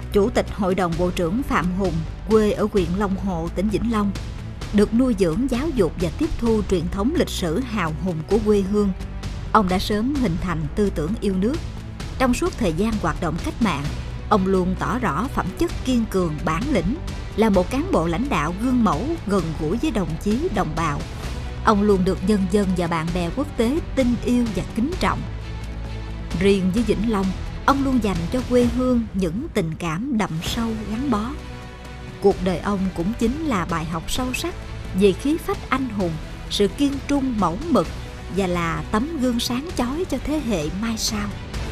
Chủ tịch Hội đồng Bộ trưởng Phạm Hùng, quê ở huyện Long Hồ, tỉnh Vĩnh Long, được nuôi dưỡng, giáo dục và tiếp thu truyền thống lịch sử hào hùng của quê hương. Ông đã sớm hình thành tư tưởng yêu nước. Trong suốt thời gian hoạt động cách mạng, ông luôn tỏ rõ phẩm chất kiên cường, bản lĩnh, là một cán bộ lãnh đạo gương mẫu, gần gũi với đồng chí, đồng bào. Ông luôn được nhân dân và bạn bè quốc tế tin yêu và kính trọng. Riêng với Vĩnh Long, ông luôn dành cho quê hương những tình cảm đậm sâu gắn bó. Cuộc đời ông cũng chính là bài học sâu sắc về khí phách anh hùng, sự kiên trung mẫu mực và là tấm gương sáng chói cho thế hệ mai sau.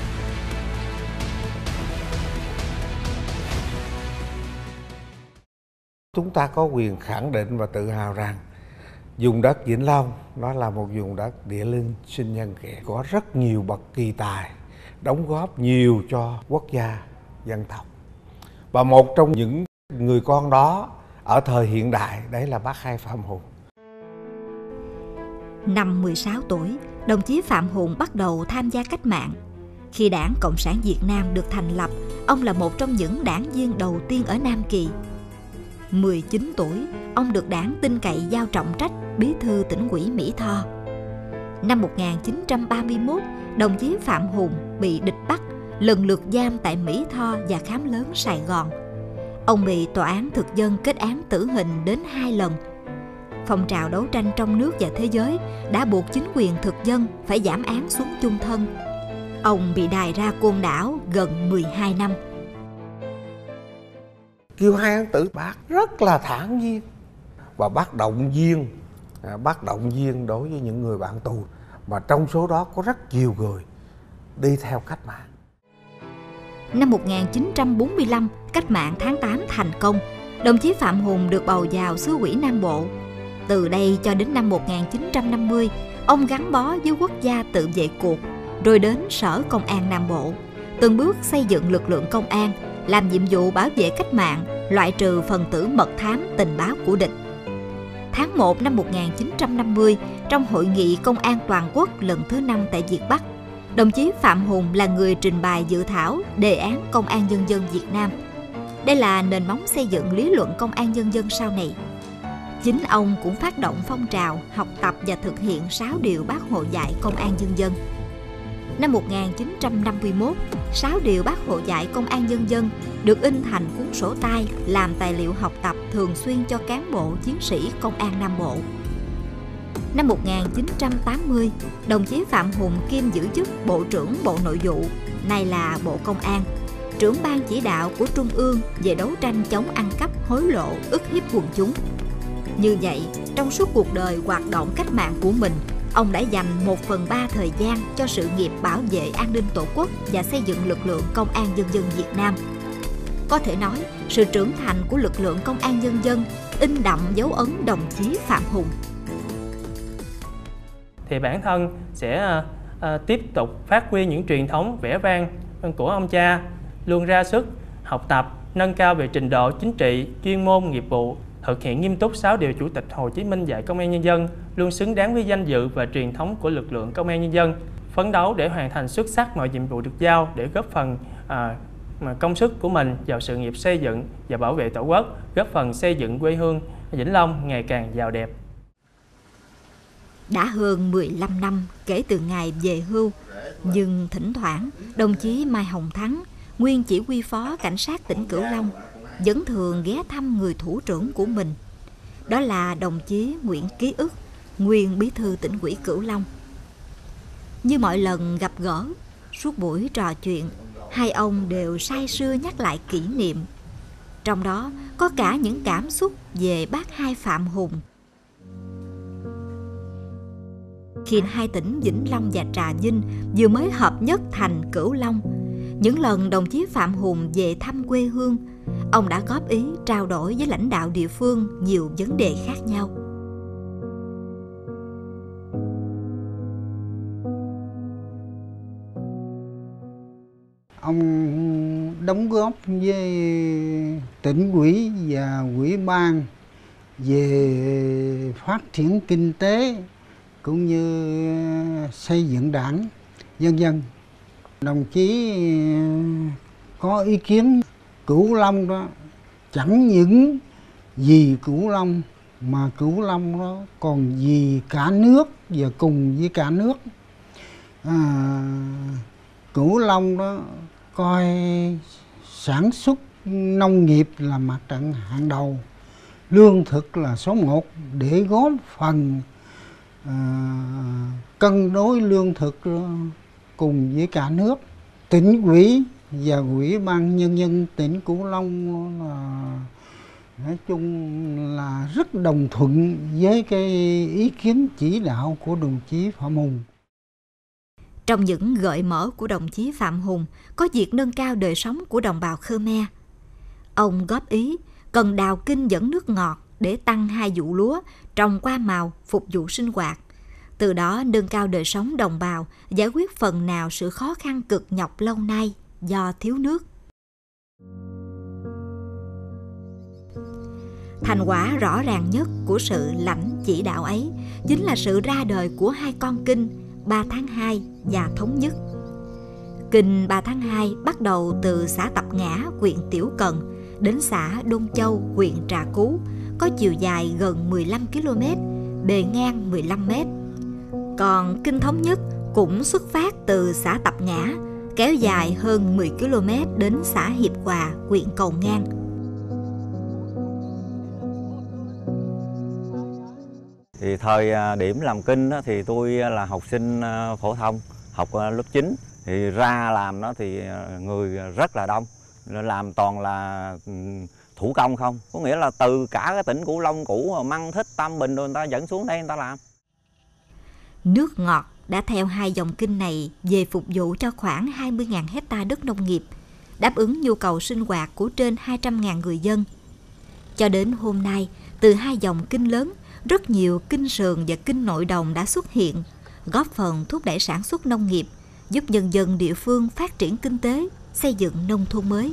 Chúng ta có quyền khẳng định và tự hào rằng vùng đất Vĩnh Long nó là một vùng đất địa linh sinh nhân kiệt, có rất nhiều bậc kỳ tài đóng góp nhiều cho quốc gia, dân tộc. Và một trong những người con đó ở thời hiện đại đấy là Bác Hai Phạm Hùng. Năm 16 tuổi, đồng chí Phạm Hùng bắt đầu tham gia cách mạng. Khi Đảng Cộng sản Việt Nam được thành lập, ông là một trong những đảng viên đầu tiên ở Nam Kỳ. 19 tuổi, ông được Đảng tin cậy giao trọng trách bí thư tỉnh ủy Mỹ Tho. Năm 1931, đồng chí Phạm Hùng bị địch bắt, lần lượt giam tại Mỹ Tho và Khám Lớn, Sài Gòn. Ông bị tòa án thực dân kết án tử hình đến 2 lần. Phong trào đấu tranh trong nước và thế giới đã buộc chính quyền thực dân phải giảm án xuống chung thân. Ông bị đày ra Côn Đảo gần 12 năm. Kêu hai án tử, bác rất là thản nhiên và bác động viên đối với những người bạn tù, mà trong số đó có rất nhiều người đi theo cách mạng. Năm 1945, cách mạng tháng 8 thành công, đồng chí Phạm Hùng được bầu vào xứ ủy Nam Bộ. Từ đây cho đến năm 1950, ông gắn bó với Quốc gia tự vệ cuộc, rồi đến Sở Công an Nam Bộ, từng bước xây dựng lực lượng công an, làm nhiệm vụ bảo vệ cách mạng, loại trừ phần tử mật thám tình báo của địch. Tháng 1 năm 1950, trong Hội nghị Công an Toàn quốc lần thứ 5 tại Việt Bắc, đồng chí Phạm Hùng là người trình bày dự thảo đề án Công an Nhân dân Việt Nam. Đây là nền móng xây dựng lý luận Công an Nhân dân sau này. Chính ông cũng phát động phong trào học tập và thực hiện 6 điều Bác Hồ dạy Công an Nhân dân. Năm 1951, 6 điều Bác Hồ dạy Công an Nhân dân được in thành cuốn sổ tay làm tài liệu học tập thường xuyên cho cán bộ chiến sĩ Công an Nam Bộ. Năm 1980, đồng chí Phạm Hùng kiêm giữ chức Bộ trưởng Bộ Nội vụ, nay là Bộ Công an, trưởng ban chỉ đạo của Trung ương về đấu tranh chống ăn cắp, hối lộ, ức hiếp quần chúng. Như vậy, trong suốt cuộc đời hoạt động cách mạng của mình, ông đã dành 1/3 thời gian cho sự nghiệp bảo vệ an ninh Tổ quốc và xây dựng lực lượng Công an Nhân dân Việt Nam. Có thể nói, sự trưởng thành của lực lượng Công an Nhân dân in đậm dấu ấn đồng chí Phạm Hùng. Thì bản thân sẽ tiếp tục phát huy những truyền thống vẻ vang của ông cha, luôn ra sức học tập, nâng cao về trình độ chính trị, chuyên môn, nghiệp vụ, thực hiện nghiêm túc 6 điều Chủ tịch Hồ Chí Minh dạy Công an Nhân dân, luôn xứng đáng với danh dự và truyền thống của lực lượng Công an Nhân dân, phấn đấu để hoàn thành xuất sắc mọi nhiệm vụ được giao để góp phần công sức của mình vào sự nghiệp xây dựng và bảo vệ Tổ quốc, góp phần xây dựng quê hương Vĩnh Long ngày càng giàu đẹp. Đã hơn 15 năm kể từ ngày về hưu, nhưng thỉnh thoảng đồng chí Mai Hồng Thắng, nguyên chỉ huy phó cảnh sát tỉnh Cửu Long, vẫn thường ghé thăm người thủ trưởng của mình. Đó là đồng chí Nguyễn Ký Ức, nguyên bí thư tỉnh ủy Cửu Long. Như mọi lần gặp gỡ, suốt buổi trò chuyện, hai ông đều say sưa nhắc lại kỷ niệm. Trong đó có cả những cảm xúc về Bác Hai Phạm Hùng. Khi hai tỉnh Vĩnh Long và Trà Vinh vừa mới hợp nhất thành Cửu Long, những lần đồng chí Phạm Hùng về thăm quê hương, ông đã góp ý trao đổi với lãnh đạo địa phương nhiều vấn đề khác nhau. Ông đóng góp với tỉnh ủy và ủy ban về phát triển kinh tế cũng như xây dựng đảng, vân vân. Đồng chí có ý kiến Cửu Long đó chẳng những vì Cửu Long mà Cửu Long đó còn vì cả nước và cùng với cả nước. Cửu Long đó coi sản xuất nông nghiệp là mặt trận hàng đầu, lương thực là số 1 để góp phần cân đối lương thực cùng với cả nước. Tỉnh ủy và Ủy ban Nhân dân tỉnh Cửu Long là nói chung là rất đồng thuận với cái ý kiến chỉ đạo của đồng chí Phạm Hùng. Trong những gợi mở của đồng chí Phạm Hùng có việc nâng cao đời sống của đồng bào Khmer. Ông góp ý cần đào kinh dẫn nước ngọt để tăng 2 vụ lúa, trồng qua màu, phục vụ sinh hoạt. Từ đó nâng cao đời sống đồng bào, giải quyết phần nào sự khó khăn cực nhọc lâu nay do thiếu nước. Thành quả rõ ràng nhất của sự lãnh chỉ đạo ấy chính là sự ra đời của 2 con kinh 3 tháng 2 và Thống Nhất. Kinh 3 tháng 2 bắt đầu từ xã Tập Ngã, huyện Tiểu Cần đến xã Đôn Châu, huyện Trà Cú, có chiều dài gần 15 km, bề ngang 15 m. Còn Kinh Thống Nhất cũng xuất phát từ xã Tập Ngã, kéo dài hơn 10 km đến xã Hiệp Hòa, huyện Cầu Ngang. Thì thời điểm làm kinh đó, thì tôi là học sinh phổ thông, học lớp 9. Thì ra làm đó thì người rất là đông, làm toàn là thủ công không. Có nghĩa là từ cả cái tỉnh Cửu Long cũ, Măng Thích, Tam Bình rồi người ta dẫn xuống đây người ta làm. Nước ngọt đã theo 2 dòng kinh này về phục vụ cho khoảng 20.000 hecta đất nông nghiệp, đáp ứng nhu cầu sinh hoạt của trên 200.000 người dân. Cho đến hôm nay, từ 2 dòng kinh lớn, rất nhiều kinh sườn và kinh nội đồng đã xuất hiện, góp phần thúc đẩy sản xuất nông nghiệp, giúp nhân dân địa phương phát triển kinh tế, xây dựng nông thôn mới.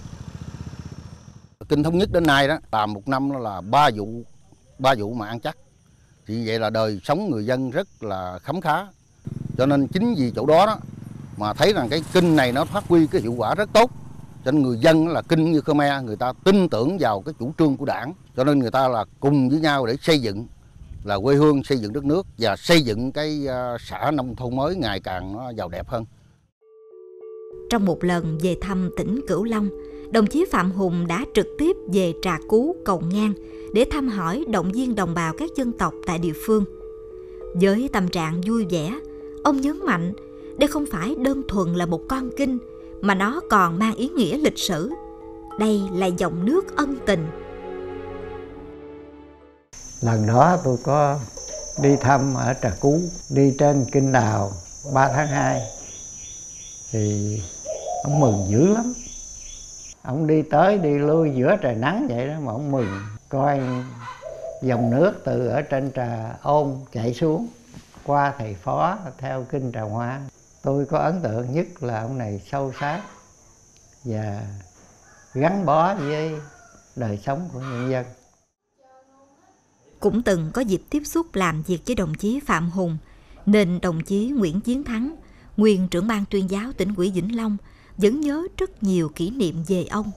Kinh Thống Nhất đến nay đó làm một năm là 3 vụ mà ăn chắc. Thì vậy là đời sống người dân rất là khấm khá. Cho nên chính vì chỗ đó mà thấy rằng cái kinh này nó phát huy cái hiệu quả rất tốt. Cho nên người dân là kinh như Khmer, người ta tin tưởng vào cái chủ trương của Đảng. Cho nên người ta là cùng với nhau để xây dựng là quê hương, xây dựng đất nước và xây dựng cái xã nông thôn mới ngày càng nó giàu đẹp hơn. Trong một lần về thăm tỉnh Cửu Long, đồng chí Phạm Hùng đã trực tiếp về Trà Cú, Cầu Ngang để thăm hỏi, động viên đồng bào các dân tộc tại địa phương. Với tâm trạng vui vẻ, ông nhấn mạnh đây không phải đơn thuần là một con kinh mà nó còn mang ý nghĩa lịch sử. Đây là dòng nước ân tình. Lần đó tôi có đi thăm ở Trà Cú, đi trên kinh đào 3 tháng 2 thì ông mừng dữ lắm. Ông đi tới đi lui giữa trời nắng vậy đó mà ông mừng, coi dòng nước từ ở trên Trà Ôn chạy xuống qua thầy Phó theo kinh Trà Hoa. Tôi có ấn tượng nhất là ông này sâu sát và gắn bó với đời sống của nhân dân. Cũng từng có dịp tiếp xúc làm việc với đồng chí Phạm Hùng, nên đồng chí Nguyễn Chiến Thắng, nguyên trưởng ban tuyên giáo tỉnh ủy Vĩnh Long, vẫn nhớ rất nhiều kỷ niệm về ông.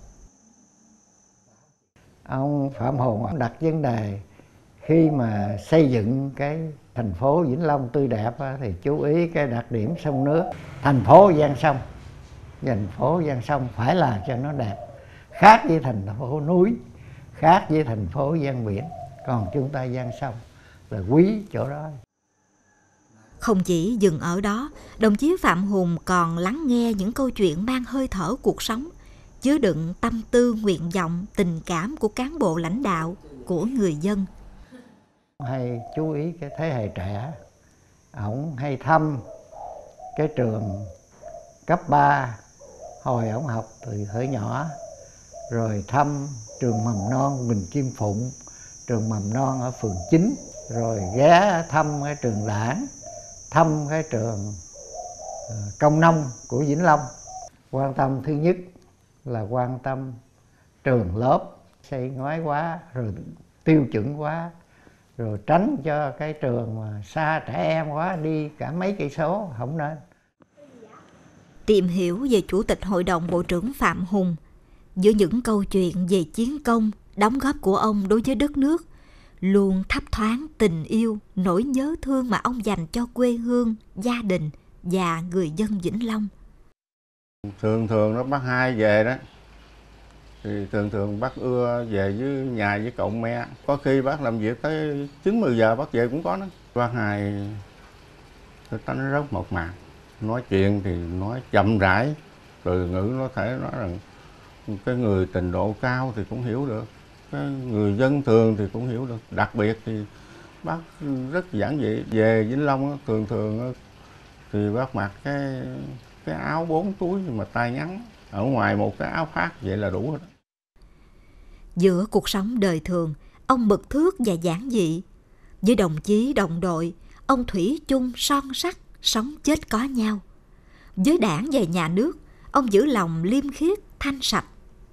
Ông Phạm Hùng ông đặt vấn đề khi mà xây dựng cái thành phố Vĩnh Long tươi đẹp thì chú ý cái đặc điểm sông nước. Thành phố ven sông, thành phố ven sông phải làm cho nó đẹp, khác với thành phố núi, khác với thành phố ven biển. Còn chúng ta ven sông là quý chỗ đó. Không chỉ dừng ở đó, đồng chí Phạm Hùng còn lắng nghe những câu chuyện mang hơi thở cuộc sống, chứa đựng tâm tư, nguyện vọng, tình cảm của cán bộ lãnh đạo, của người dân. Hay chú ý cái thế hệ trẻ, ổng hay thăm cái trường cấp 3 hồi ổng học từ thời nhỏ, rồi thăm trường mầm non Bình Kim Phụng, trường mầm non ở phường 9, rồi ghé thăm cái trường Đảng, thăm cái trường Công Nông của Vĩnh Long. Quan tâm thứ nhất là quan tâm trường lớp xây ngói quá, rồi tiêu chuẩn quá, rồi tránh cho cái trường mà xa trẻ em quá, đi cả mấy cây số không nên. Tìm hiểu về Chủ tịch Hội đồng Bộ trưởng Phạm Hùng, Giữa những câu chuyện về chiến công, đóng góp của ông đối với đất nước, luôn thấp thoáng tình yêu, nỗi nhớ thương mà ông dành cho quê hương, gia đình và người dân Vĩnh Long. Thường nó bác Hai về đó, thì thường bác ưa về với nhà với cậu mẹ. Có khi bác làm việc tới 9-10 giờ bác về cũng có đó. Bác Hai người ta nó rất mộc mạc, nói chuyện thì nói chậm rãi, từ ngữ nó thể nói rằng cái người trình độ cao thì cũng hiểu được, cái người dân thường thì cũng hiểu được. Đặc biệt thì bác rất giản dị. Về Vĩnh Long thường thì bác mặc cái áo 4 túi nhưng mà tay ngắn, ở ngoài một cái áo khoác vậy là đủ rồi đó. Giữa cuộc sống đời thường, ông mực thước và giản dị. Với đồng chí đồng đội, ông thủy chung son sắt, sống chết có nhau. Với đảng và nhà nước, ông giữ lòng liêm khiết, thanh sạch.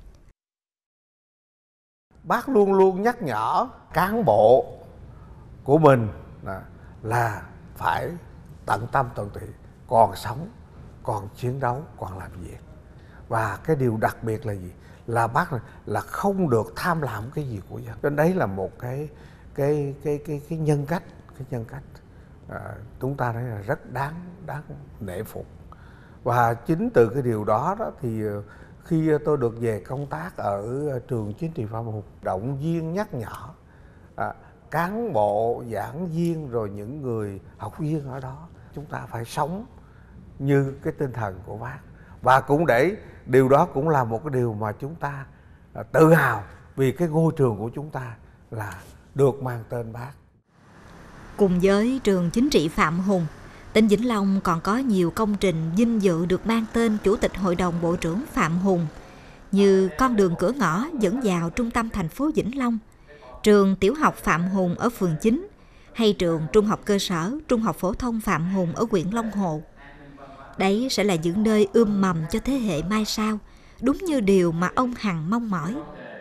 Bác luôn luôn nhắc nhở cán bộ của mình là phải tận tâm tận tụy, còn sống, còn chiến đấu, còn làm việc. Và cái điều đặc biệt là gì? Là bác là không được tham lam cái gì của dân. Nên đấy là một cái nhân cách, chúng ta thấy là rất đáng nể phục. Và chính từ cái điều đó thì khi tôi được về công tác ở trường chính trị Phạm Hùng, động viên nhắc nhở cán bộ, giảng viên rồi những người học viên ở đó, chúng ta phải sống như cái tinh thần của bác. Và cũng để điều đó cũng là một cái điều mà chúng ta tự hào, vì cái ngôi trường của chúng ta là được mang tên bác. Cùng với trường chính trị Phạm Hùng, tỉnh Vĩnh Long còn có nhiều công trình vinh dự được mang tên Chủ tịch Hội đồng Bộ trưởng Phạm Hùng, như con đường cửa ngõ dẫn vào trung tâm thành phố Vĩnh Long, trường tiểu học Phạm Hùng ở phường 9, hay trường trung học cơ sở, trung học phổ thông Phạm Hùng ở huyện Long Hồ. Đấy sẽ là những nơi ươm mầm cho thế hệ mai sau, đúng như điều mà ông hằng mong mỏi.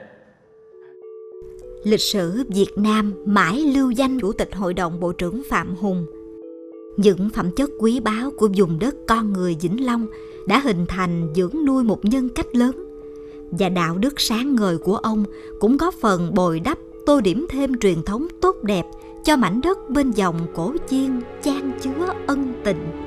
Lịch sử Việt Nam mãi lưu danh Chủ tịch Hội đồng Bộ trưởng Phạm Hùng. Những phẩm chất quý báu của vùng đất con người Vĩnh Long đã hình thành dưỡng nuôi một nhân cách lớn, và đạo đức sáng ngời của ông cũng góp phần bồi đắp, tô điểm thêm truyền thống tốt đẹp cho mảnh đất bên dòng cổ chiên chan chứa ân tình.